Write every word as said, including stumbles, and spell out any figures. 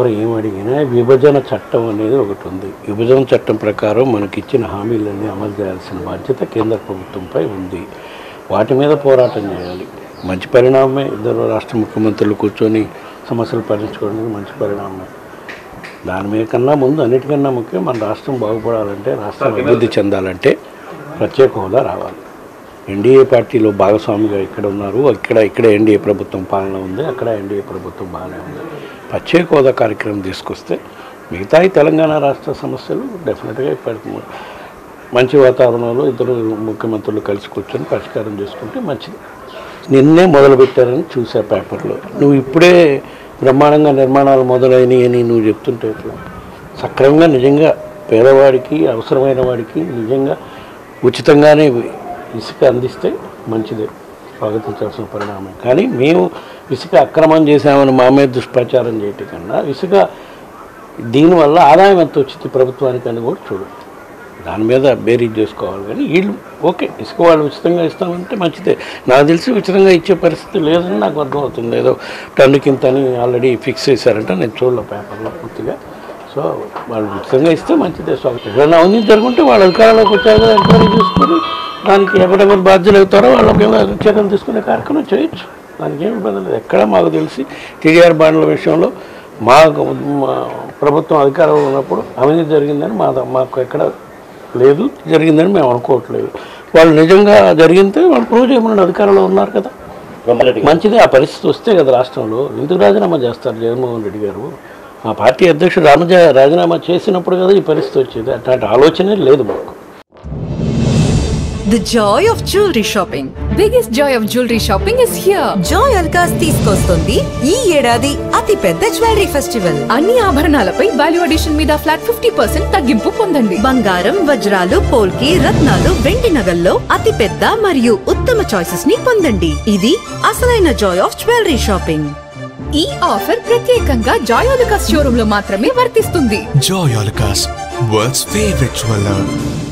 ఎవరు ఏం అడిగినా విభజన చట్టం అనేది ఒకటి ఉంది. విభజన చట్టం ప్రకారం మనకి ఇచ్చిన హామీలన్నీ అమలు చేయాల్సిన బాధ్యత కేంద్ర ప్రభుత్వంపై ఉంది. వాటి మీద పోరాటం చేయాలి. మంచి పరిణామమే. ఇద్దరు రాష్ట్ర ముఖ్యమంత్రులు కూర్చొని సమస్యలు పరిష్కరించుకోవడానికి మంచి పరిణామమే. దాని మీద కన్నా ముందు అన్నిటికన్నా ముఖ్యం మన రాష్ట్రం బాగుపడాలంటే, రాష్ట్రం అభివృద్ధి చెందాలంటే ప్రత్యేక హోదా రావాలి. ఎన్డీఏ పార్టీలో భాగస్వామిగా ఇక్కడ ఉన్నారు. ఇక్కడ ఇక్కడ ఎన్డీఏ ప్రభుత్వం పాలన ఉంది, అక్కడ ఎన్డీఏ ప్రభుత్వం బాగానే ఉంది. ప్రత్యేక హోదా కార్యక్రమం తీసుకొస్తే మిగతా తెలంగాణ రాష్ట్ర సమస్యలు డెఫినెట్గా ఇప్పటికి మంచి వాతావరణంలో ఇద్దరు ముఖ్యమంత్రులు కలిసి కూర్చొని పరిష్కారం చేసుకుంటే మంచిది. నిన్నే మొదలుపెట్టారని చూసా పేపర్లో. నువ్వు ఇప్పుడే బ్రహ్మాండంగా నిర్మాణాలు మొదలైనవి అని నువ్వు చెప్తుంటే ఎట్లా? సక్రమంగా నిజంగా పేదవాడికి అవసరమైన వాడికి నిజంగా ఉచితంగానే ఇసుక అందిస్తే మంచిదే, స్వాగతించాల్సిన పరిణామం. కానీ మేము ఇసుక అక్రమం చేసామని మా మీద దుష్ప్రచారం చేయటం కన్నా ఇసుక దీనివల్ల ఆదాయం ఎంత వచ్చింది ప్రభుత్వానికి అని కూడా చూడు. దాని మీద బేరీజ్ చేసుకోవాలి. కానీ వీళ్ళు ఓకే ఇసుక వాళ్ళు ఉచితంగా ఇస్తామంటే మంచిదే. నాకు తెలిసి ఉచితంగా ఇచ్చే పరిస్థితి లేదని నాకు అర్థమవుతుంది. ఏదో టన్నుకింత అని ఆల్రెడీ ఫిక్స్ చేశారంటే నేను చూడలే పేపర్లో పూర్తిగా. సో వాళ్ళు ఉచితంగా ఇస్తే మంచిదే. సో ఎక్కడైనా అవినీతి జరుగుంటే వాళ్ళ అధికారంలోకి వచ్చాక ఎంక్వైరీ చేసుకొని దానికి ఎవరెవరు బాధ్యులు అవుతారో వాళ్ళకి చర్యలు తీసుకునే కార్యక్రమం చేయొచ్చు. దానికి ఏమి ఇబ్బంది లేదు. ఎక్కడ మాకు తెలిసి టీడీఆర్ బాండ్ల విషయంలో మా ప్రభుత్వం అధికారంలో ఉన్నప్పుడు అవినీతి జరిగిందని మా మాకు ఎక్కడ లేదు, జరిగిందని మేము అనుకోవట్లేదు. వాళ్ళు నిజంగా జరిగితే వాళ్ళు ప్రూవ్ చేయమని అధికారంలో ఉన్నారు కదా, మంచిదే. ఆ పరిస్థితి వస్తే కదా రాష్ట్రంలో ఎందుకు రాజీనామా చేస్తారు జగన్మోహన్ రెడ్డి గారు? మా పార్టీ అధ్యక్షుడు రామజ రాజీనామా చేసినప్పుడు కదా ఈ పరిస్థితి వచ్చేది. అట్లాంటి ఆలోచనే లేదు మాకు. The joy of jewelry shopping. Biggest joy of jewelry shopping is here. Joy Alucas తీసుకొస్తుంది ఈ ఏడాది అతి పెద్ద జ్యువెలరీ ఫెస్టివల్. అన్ని ఆభరణాలపై వాల్యూ అడిషన్ మీద ఫ్లాట్ ఫిఫ్టీ పర్సెంట్ తగ్గింపు పొందండి. బంగారం, వజ్రాలు, పోల్కి, రత్నాలు, వెండి నగల్లో అతి పెద్ద మరియు ఉత్తమ చాయిసెస్ ని పొందండి. ఇది అసలైన జాయ్ ఆఫ్ జ్యువెలరీ షాపింగ్. ఈ ఆఫర్ ప్రత్యేకంగా జాయ్ అలుకాస్ షోరూమ్ లో మాత్రమే వర్తిస్తుంది. Joy Alucas, world's favorite jeweler.